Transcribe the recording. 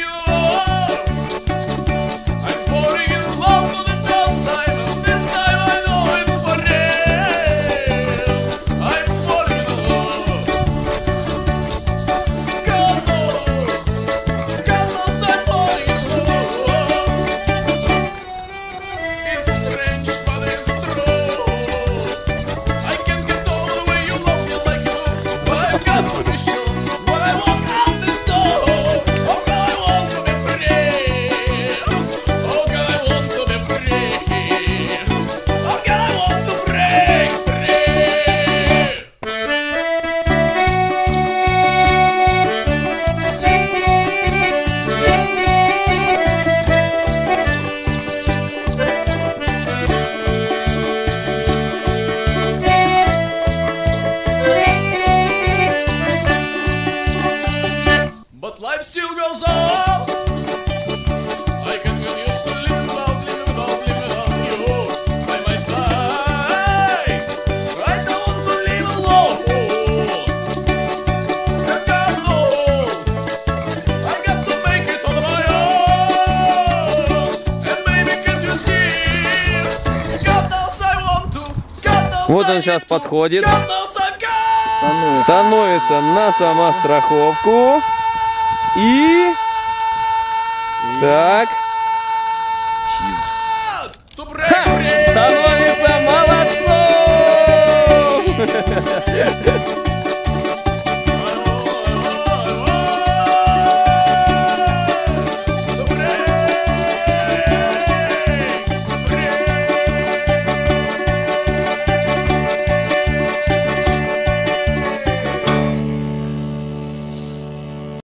But life still goes on. I continue to live without you by my side. I don't want to live alone. And God knows I got to make it on my own. And baby, can't you see? God knows I want to. God knows Вот I он сейчас need to. подходит, God knows I've got. становится на самостраховку и так.